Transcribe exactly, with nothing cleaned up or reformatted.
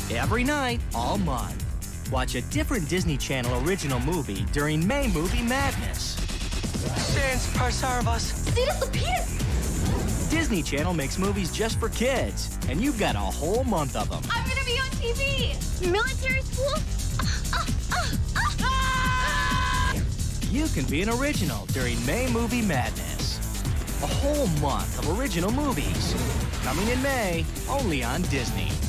Every night, all month. Watch a different Disney Channel original movie during May Movie Madness. Sans per service. Disney Channel makes movies just for kids, and you've got a whole month of them. I'm gonna be on T V. Military school? Uh, uh, uh, uh. You can be an original during May Movie Madness. A whole month of original movies. Coming in May, only on Disney.